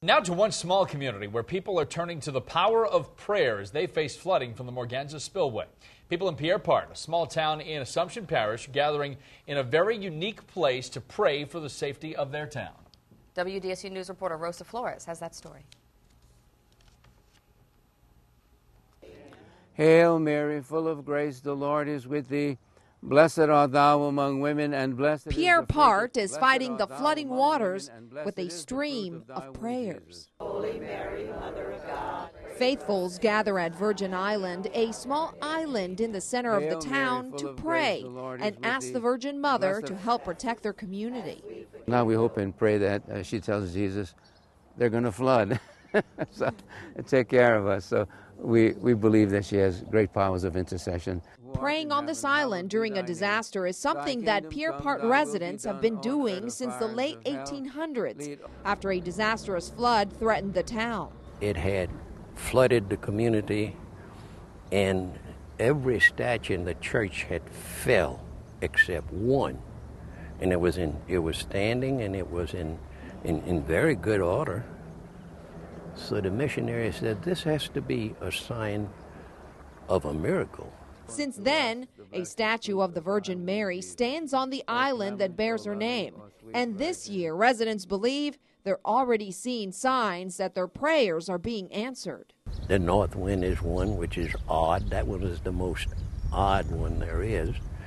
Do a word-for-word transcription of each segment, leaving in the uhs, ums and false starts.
Now to one small community where people are turning to the power of prayer as they face flooding from the Morganza spillway. People in Pierre, a small town in Assumption Parish, gathering in a very unique place to pray for the safety of their town. W D S U News reporter Rosa Flores has that story. Hail Mary, full of grace, the Lord is with thee. Blessed art thou among women, and blessed Pierre is the Part fruit. is Blessed fighting art the thou flooding among waters women, and blessed with a is the fruit stream of thy of womb, prayers. Jesus. Holy Mary, Mother of God. Faithfuls gather at Virgin Island, a small island in the center of Hail the Mary, town, full to of grace, pray the Lord is and with ask thee. the Virgin Mother Blessed- to help protect their community. Now we hope and pray that uh, she tells Jesus they're going to flood. So take care of us. So we, we believe that she has great powers of intercession. Praying on this island during a disaster is something that Pierre Part residents have been doing since the late eighteen hundreds, after a disastrous flood threatened the town. It had flooded the community, and every statue in the church had fell except one, and it was in it was standing, and it was in in, in very good order. So the missionary said, this has to be a sign of a miracle. Since then, a statue of the Virgin Mary stands on the island that bears her name. And this year, residents believe they're already seeing signs that their prayers are being answered. The north wind is one, which is odd. That one is the most odd one there is.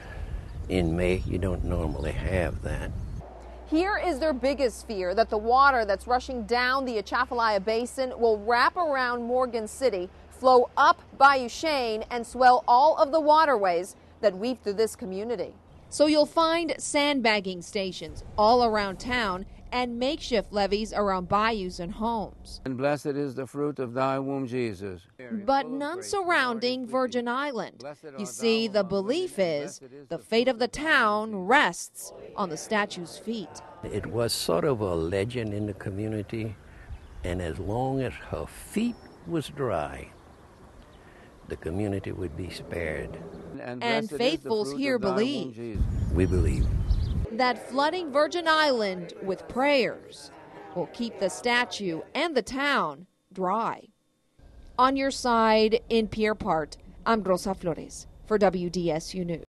In May, you don't normally have that. Here is their biggest fear, that the water that's rushing down the Atchafalaya Basin will wrap around Morgan City, flow up Bayou Chene, and swell all of the waterways that weave through this community. So you'll find sandbagging stations all around town and makeshift levees around bayous and homes. And blessed is the fruit of thy womb, Jesus. But none surrounding Virgin Island. You see, the belief is the fate of the town rests on the statue's feet. It was sort of a legend in the community, and as long as her feet was dry, the community would be spared. And, And faithfuls here believe. We believe. That flooding Virgin Island with prayers will keep the statue and the town dry. On your side in Pierre Part, I'm Rosa Flores for W D S U News.